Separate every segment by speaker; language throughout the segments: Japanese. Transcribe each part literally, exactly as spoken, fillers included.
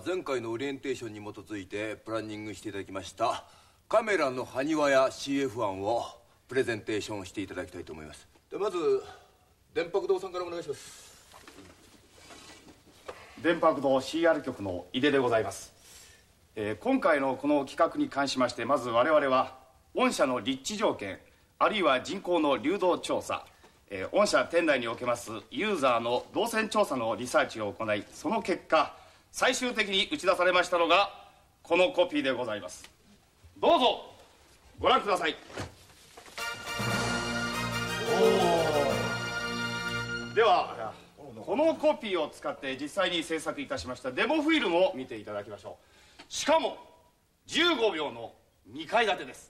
Speaker 1: 前回のオリエンテーションに基づいてプランニングしていただきましたカメラの埴輪や シーエフ 案をプレゼンテーションしていただきたいと思います。でまず電白堂さんからお願いします。
Speaker 2: 電白堂 シーアール 局の井出でございます、えー、今回のこの企画に関しまして、まず我々は御社の立地条件あるいは人口の流動調査、えー、御社店内におけますユーザーの動線調査のリサーチを行い、その結果最終的に打ち出されましたのがこのコピーでございます。どうぞご覧ください。おではこのコピーを使って実際に制作いたしましたデモフィルムを見ていただきましょう。しかもじゅうごびょうのにかい建てです。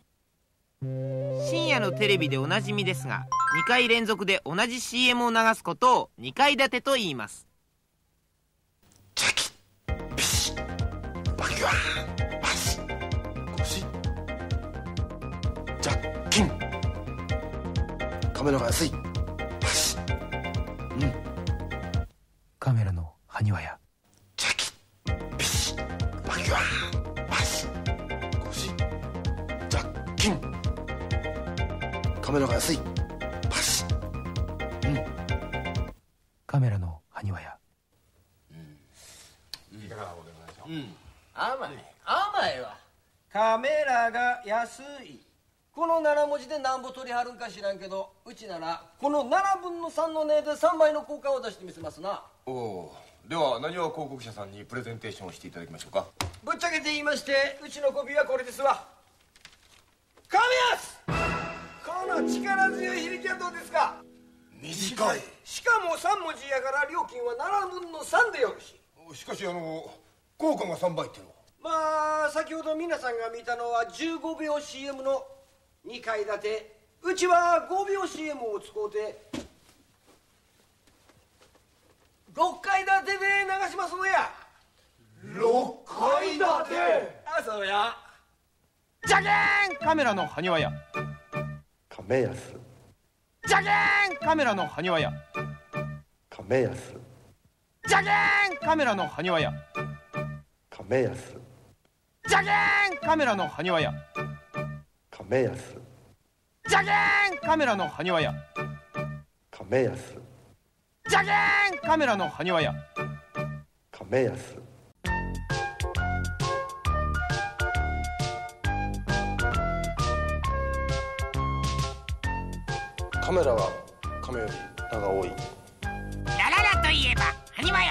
Speaker 3: 深夜のテレビでおなじみですが、にかい連続で同じ シーエム を流すことをにかい建てと言います。
Speaker 1: チャキッピシッバキュワーンパシッゴシッジャッキンカメラが安いパシッうん
Speaker 3: カメラの埴輪や
Speaker 1: チャキッピシッバキュワーンパシッゴシッジャッキンカメラが安いパシッうん
Speaker 3: カメラの埴輪や
Speaker 2: いかがでございましょう。
Speaker 4: うん、甘い甘いわ。カメラが安い、このなな文字でなんぼ取りはるんか知らんけど、うちならこのななぶんのさんの値でさんばいの効果を出してみせますな。
Speaker 1: おお、ではなにわ広告社さんにプレゼンテーションをしていただきましょうか。
Speaker 4: ぶっちゃけて言いまして、うちのコピーはこれですわ。カメヤスこの力強い響きはどうですか。
Speaker 1: 短い。
Speaker 4: しかもさん文字やから料金はななぶんのさんでよろしい。
Speaker 1: しかしあの効果がさんばいってのは。
Speaker 4: まあ先ほど皆さんが見たのはじゅうごびょう シーエム のにかい建て、うちはごびょう シーエム を使うてろっかい建てで流しますのや。
Speaker 1: ろっかい建て。
Speaker 4: あ、そうや。
Speaker 3: じゃけーんカメラの埴輪や
Speaker 1: カメヤス
Speaker 3: じゃけーんカメラの埴輪や
Speaker 1: カメヤス
Speaker 3: じゃけーんカメラの埴輪や
Speaker 1: カメヤス
Speaker 3: じゃけーんカメラの埴輪や
Speaker 1: カメヤス
Speaker 3: じゃけーんカメラの埴輪や
Speaker 1: カメヤス
Speaker 3: じゃけーんカメラの埴輪や
Speaker 1: カメヤスカメラはカメより名が多い。
Speaker 3: ラララといえば埴輪や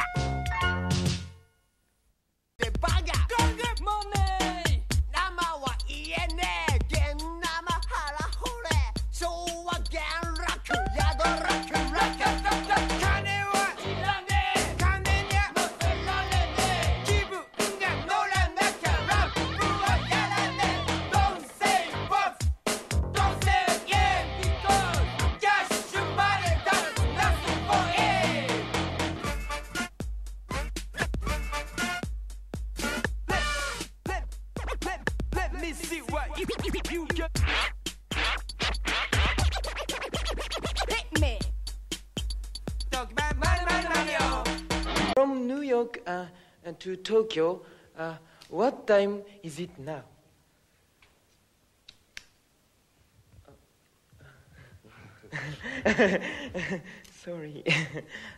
Speaker 5: From New York uh, to Tokyo, uh, what time is it now? Sorry.